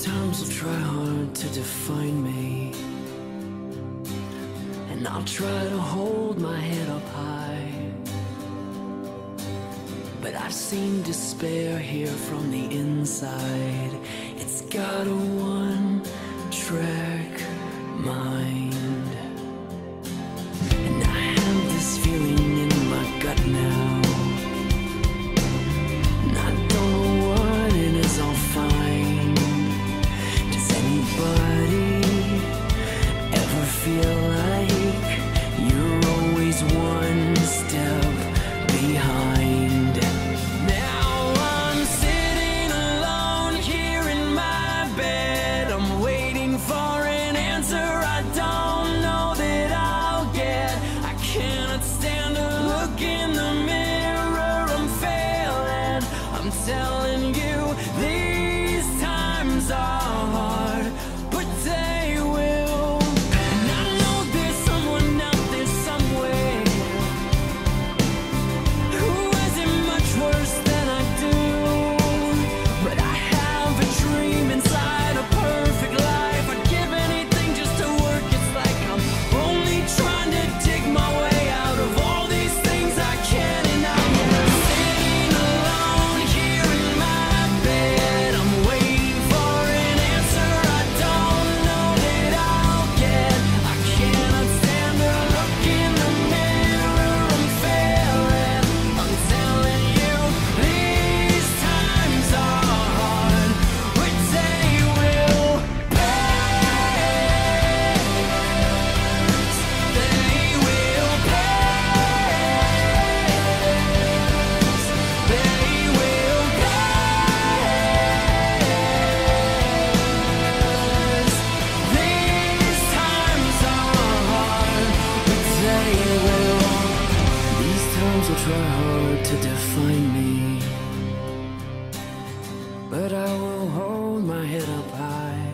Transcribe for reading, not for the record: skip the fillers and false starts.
times will try hard to define me, and I'll try to hold my head up high, but I've seen despair here from the inside. It's got a one-track mind, and I have this feeling in my gut now, and I don't know what it is I'll find. Does anybody ever feel like you're always one step behind? Now I'm sitting alone here in my bed. I'm waiting for an answer I don't know that I'll get. I cannot stand to look in the mirror. I'm failing. I'm telling you, these times are hard, but they will. And I know there's someone out there somewhere who has it much worse than I do. But I have a dream inside, a perfect life. I'd give anything just to work. It's like I'm only trying to dig my way out of all these things I can't. And I'm sitting alone here in my bed. I'm waiting for an answer I don't know that I'll get. I cannot stand to look in the mirror. I'm failing. I'm telling you, these times are hard, but they will pass. They will pass. They will pass. These times are hard, but they will. These times will try hard to define me, but I will hold my head up high.